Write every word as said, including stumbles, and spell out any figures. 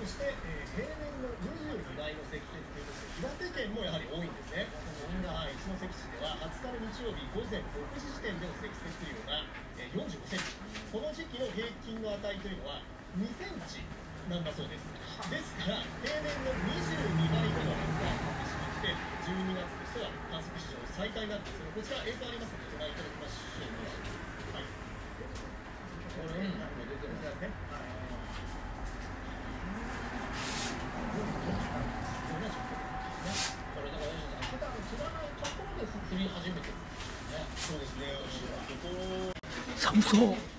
そして、えー、平年のにじゅうにばいの積雪ということで、岩手県もやはり多いんですね。はい、一関市でははつかの日曜日午前ろくじ時点での積雪量が、えー、よんじゅうごセンチ、この時期の平均の値というのはにセンチなんだそうです。ですから平年のにじゅうにばいもの暑さになってしまって、じゅうにがつとしては観測史上最多になっています。こちら映像ありますのでご覧いただきましょう。はい、これ、うん、出てますね。はい、これだから普段知らないところで降り始めてるんですね。そうですね。寒そう。